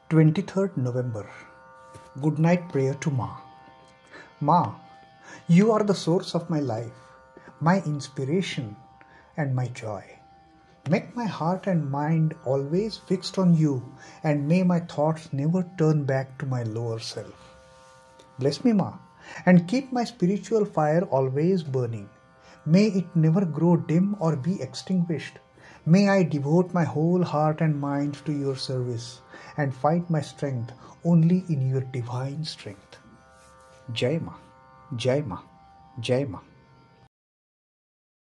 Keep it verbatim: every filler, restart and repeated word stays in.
twenty-third November. Goodnight prayer to Ma. Ma, you are the source of my life, my inspiration and my joy. Make my heart and mind always fixed on you, and may my thoughts never turn back to my lower self. Bless me, Ma, and keep my spiritual fire always burning. May it never grow dim or be extinguished. May I devote my whole heart and mind to your service and find my strength only in your divine strength. Jai Ma, Jai Ma, Jai Ma.